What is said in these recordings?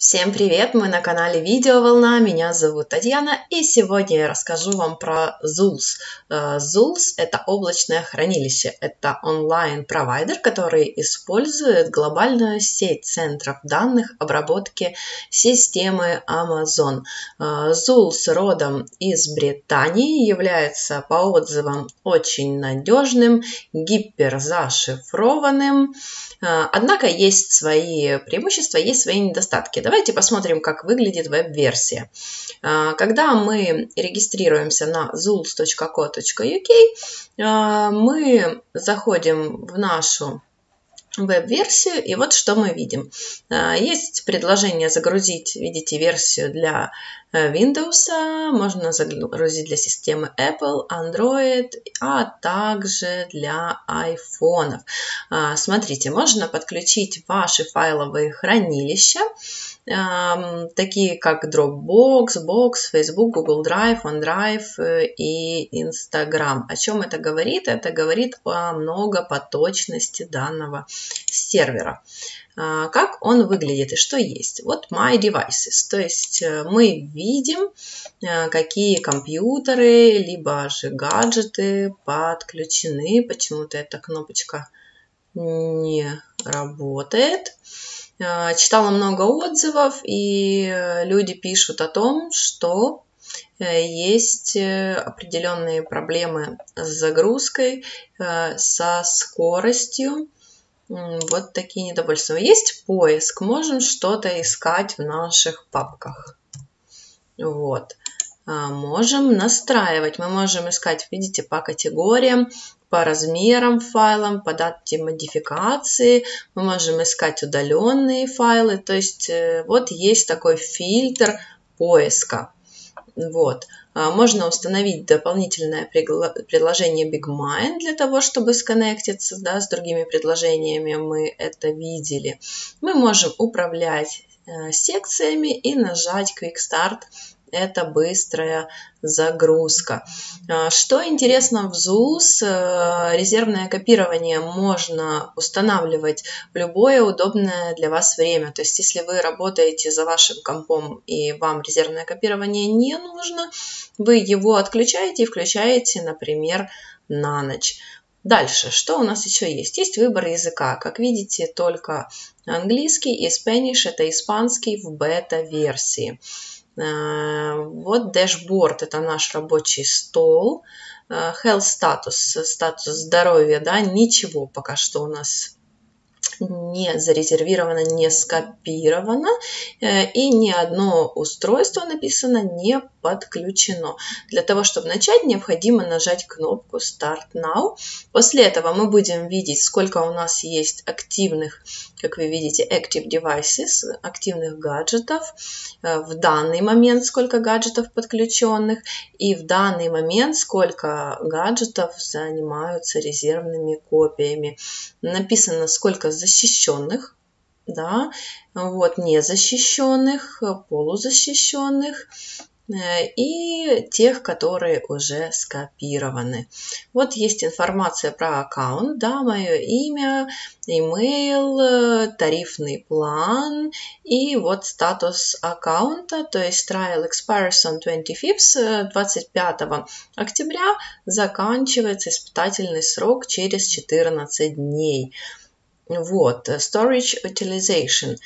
Всем привет! Мы на канале Видеоволна, меня зовут Татьяна, и сегодня я расскажу вам про Zulz. Zulz – это облачное хранилище, это онлайн-провайдер, который использует глобальную сеть центров данных обработки системы Amazon. Zulz родом из Британии, является по отзывам очень надежным, гиперзашифрованным. Однако есть свои преимущества, есть свои недостатки. Давайте посмотрим, как выглядит веб-версия. Когда мы регистрируемся на zulz.co.uk, мы заходим в нашу веб-версию, и вот что мы видим. Есть предложение загрузить, видите, версию для Windows, можно загрузить для системы Apple, Android, а также для iPhone. Смотрите, можно подключить ваши файловые хранилища, такие как Dropbox, Box, Facebook, Google Drive, OneDrive и Instagram. О чем это говорит? Это говорит о многопоточности данного сервера. Как он выглядит и что есть? Вот My Devices, то есть мы видим, какие компьютеры, либо же гаджеты подключены. Почему-то эта кнопочка не работает. Читала много отзывов, и люди пишут о том, что есть определенные проблемы с загрузкой, со скоростью. Вот такие недовольства. Есть поиск, можем что-то искать в наших папках. Вот. Можем настраивать, мы можем искать, видите, по категориям, по размерам файлам, по дате модификации, мы можем искать удаленные файлы, то есть вот есть такой фильтр поиска. Вот. Можно установить дополнительное приложение BigMind для того, чтобы сконнектиться, да, с другими приложениями, мы это видели. Мы можем управлять секциями и нажать Quick Start. Это быстрая загрузка. Что интересно в Zulz, резервное копирование можно устанавливать в любое удобное для вас время. То есть, если вы работаете за вашим компом и вам резервное копирование не нужно, вы его отключаете и включаете, например, на ночь. Дальше, что у нас еще есть? Есть выбор языка. Как видите, только английский и Spanish, это испанский в бета-версии. Вот дэшборд, это наш рабочий стол. Health status, статус здоровья, да, ничего пока что у нас не зарезервировано, не скопировано, и ни одно устройство, написано, не подключено. Для того, чтобы начать, необходимо нажать кнопку Start Now. После этого мы будем видеть, сколько у нас есть активных, как вы видите, Active Devices, активных гаджетов, в данный момент сколько гаджетов подключенных, и в данный момент сколько гаджетов занимаются резервными копиями. Написано, сколько защищенных, да, вот, незащищенных, полузащищенных и тех, которые уже скопированы. Вот есть информация про аккаунт, да, мое имя, email, тарифный план и вот статус аккаунта, то есть trial expires on 25th, 25 октября заканчивается испытательный срок через 14 дней. Вот, storage utilization.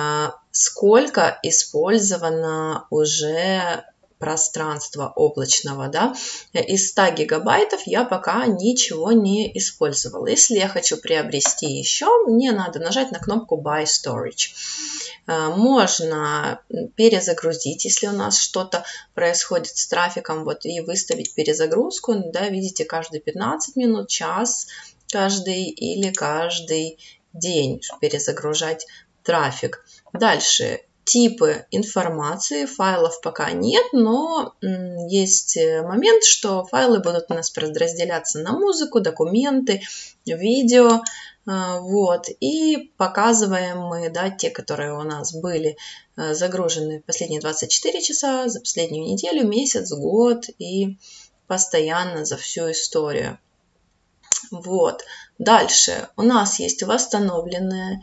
Сколько использовано уже пространства облачного, да? Из 100 гигабайтов я пока ничего не использовала. Если я хочу приобрести еще, мне надо нажать на кнопку Buy Storage. Можно перезагрузить, если у нас что-то происходит с трафиком, вот, и выставить перезагрузку, да, видите, каждые 15 минут, час, каждый или каждый день перезагружать трафик. Дальше типы информации, файлов пока нет, но есть момент, что файлы будут у нас подразделяться на музыку, документы, видео, вот, и показываем мы, да, те, которые у нас были загружены в последние 24 часа, за последнюю неделю, месяц, год и постоянно за всю историю. Вот. Дальше у нас есть восстановленная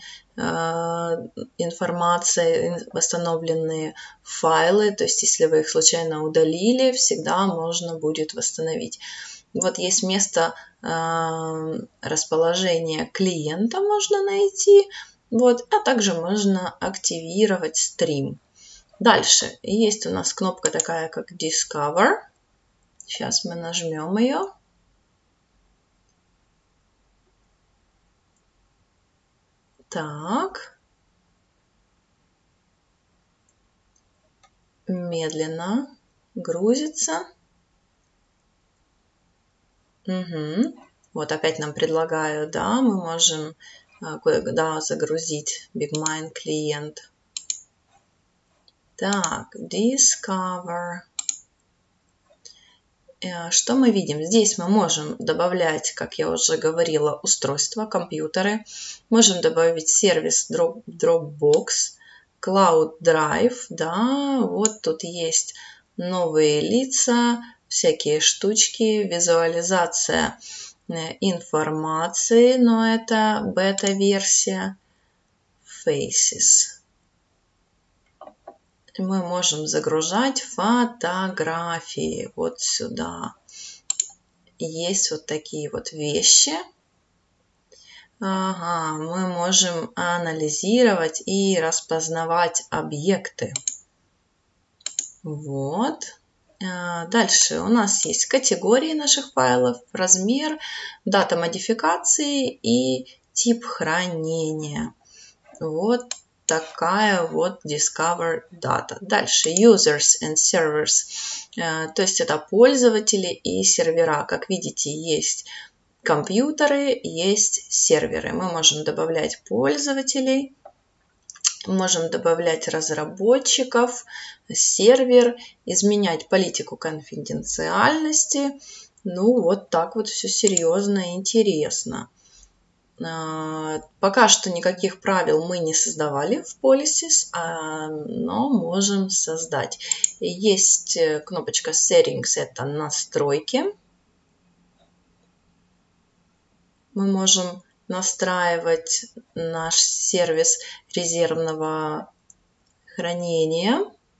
информация, восстановленные файлы. То есть, если вы их случайно удалили, всегда можно будет восстановить. Вот есть место расположения клиента, можно найти. Вот, а также можно активировать стрим. Дальше есть у нас кнопка такая, как Discover. Сейчас мы нажмем ее. Так. Медленно грузится. Угу. Вот опять нам предлагают, да, мы можем куда загрузить BigMind клиент. Так, Discover. Что мы видим? Здесь мы можем добавлять, как я уже говорила, устройства, компьютеры. Можем добавить сервис Dropbox, Cloud Drive. Да, вот тут есть новые лица, всякие штучки, визуализация информации, но это бета-версия. Faces. Мы можем загружать фотографии вот сюда. Есть вот такие вот вещи. Ага, мы можем анализировать и распознавать объекты. Вот. Дальше у нас есть категории наших файлов, размер, дата модификации и тип хранения. Вот такая вот Discover Data. Дальше Users and Servers, то есть это пользователи и сервера. Как видите, есть компьютеры, есть серверы. Мы можем добавлять пользователей, можем добавлять разработчиков, сервер, изменять политику конфиденциальности. Ну, вот так вот все серьезно и интересно. Пока что никаких правил мы не создавали в Policies, но можем создать. Есть кнопочка Settings, это настройки. Мы можем настраивать наш сервис резервного хранения.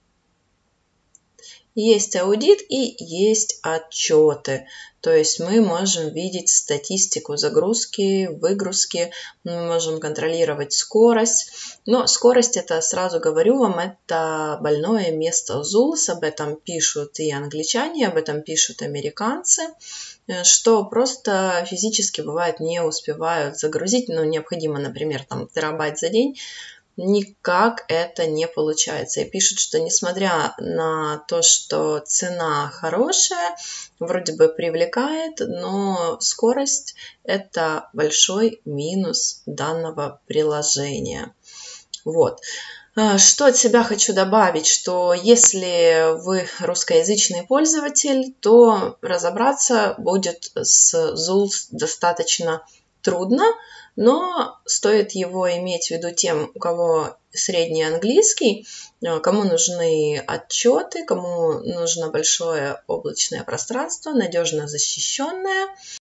Есть аудит и есть отчеты. То есть мы можем видеть статистику загрузки, выгрузки, мы можем контролировать скорость. Но скорость, это сразу говорю вам, это больное место ZULS. Об этом пишут и англичане, об этом пишут американцы, что просто физически бывает не успевают загрузить. Ну, необходимо, например, там терабайт за день. Никак это не получается. И пишут, что несмотря на то, что цена хорошая, вроде бы привлекает, но скорость – это большой минус данного приложения. Вот. Что от себя хочу добавить, что если вы русскоязычный пользователь, то разобраться будет с ZULS достаточно трудно, но стоит его иметь в виду тем, у кого средний английский, кому нужны отчеты, кому нужно большое облачное пространство, надежно защищенное.